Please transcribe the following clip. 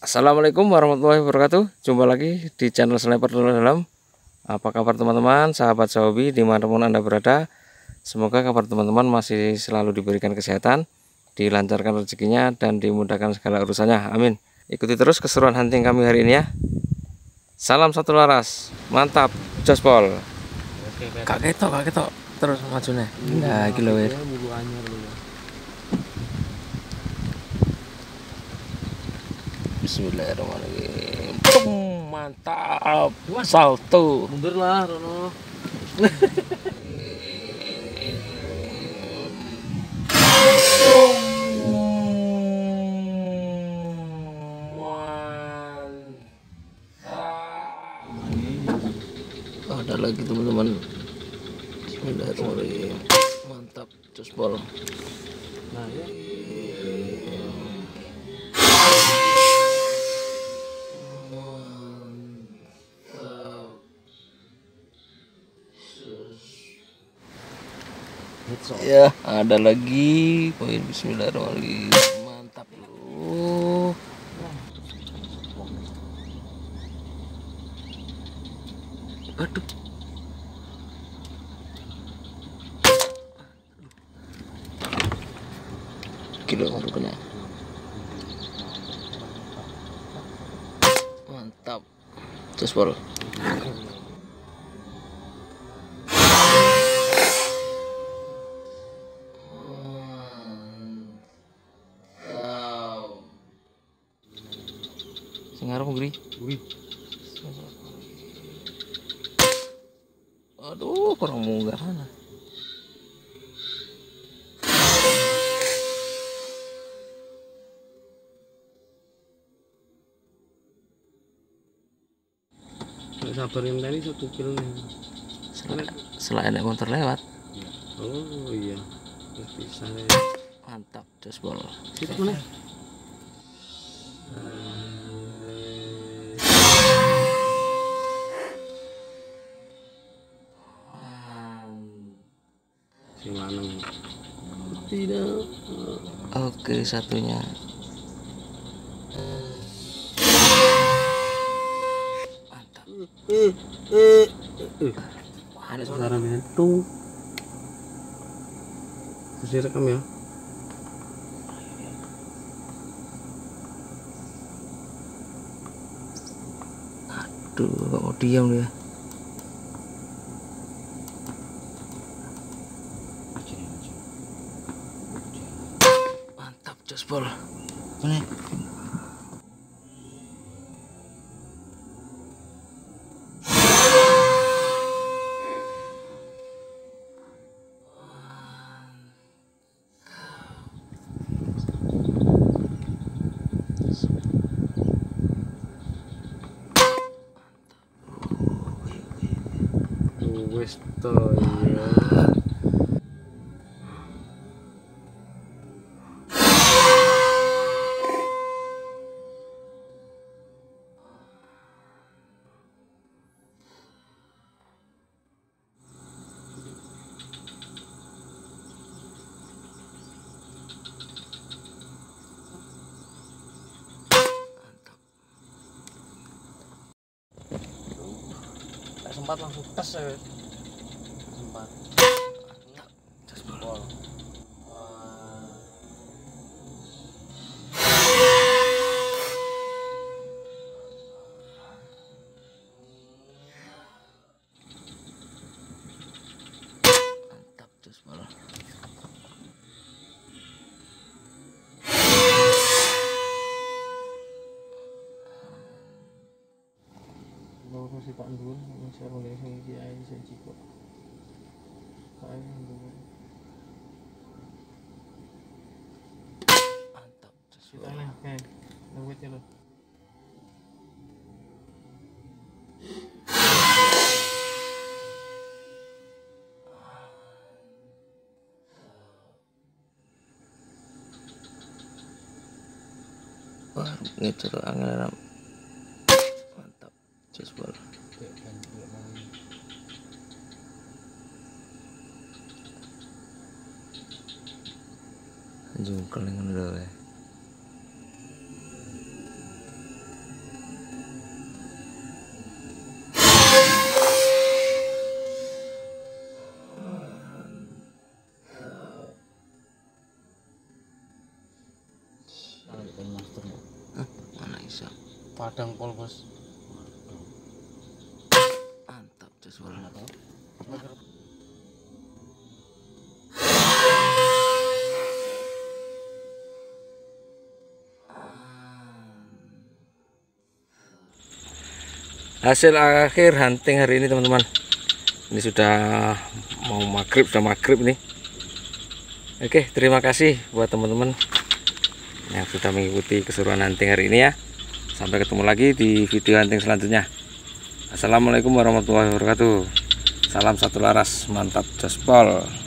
Assalamualaikum warahmatullahi wabarakatuh. Jumpa lagi di channel Sniper Dalam. Apa kabar teman-teman, sahabat hobi dimanapun Anda berada. Semoga kabar teman-teman masih selalu diberikan kesehatan, dilancarkan rezekinya, dan dimudahkan segala urusannya. Amin. Ikuti terus keseruan hunting kami hari ini ya. Salam satu laras, mantap, jospol. Kak ketok, terus majunya. Nah, kilo wis. Bismillahirrahmanirrahim. Mantap. Salto. Mundur lah, Rono. Ada lagi teman-teman. Bismillahirrahmanirrahim. Mantap, jospol. Nah, ya. Ya, ada lagi poin. Bismillahirrahmanirrahim. Mantap bro. Aduh. Kilo baru kena. Mantap. Jospol. Sengarap gurih. Aduh, kurang munggah mana. Sabarin tadi 1 kilo nih. Selain ada motor lewat. Oh iya. Bisa ya. Mantap, jospol. Situ mana? Si Maneng. Tidak. Oke, satunya. Mantap. Ada suara mentung. Terus direkam ya. Aduh, gak mau diam dia. Mantap, jospol. Mana? Wes to ya. Tak sempat langsung tes ya. Sempat. Jospol. Mantap, jospol. Mau masih Pak Ndul, masih aku lihat sing iki ae sing cikok. Ae ndul. Mantap, jospol. Kita nih, oke. Nunggu ya lo. Wah, ngecer angin. Mantap, jospol. Anjing kelingan udah. bisa. Padang pol bos. Mantap jadwal. Hasil akhir hunting hari ini teman-teman, ini sudah mau maghrib, nih. Oke, terima kasih buat teman-teman yang sudah mengikuti keseruan hunting hari ini ya. Sampai ketemu lagi di video hunting selanjutnya. Assalamualaikum warahmatullahi wabarakatuh. Salam satu laras, mantap jospol.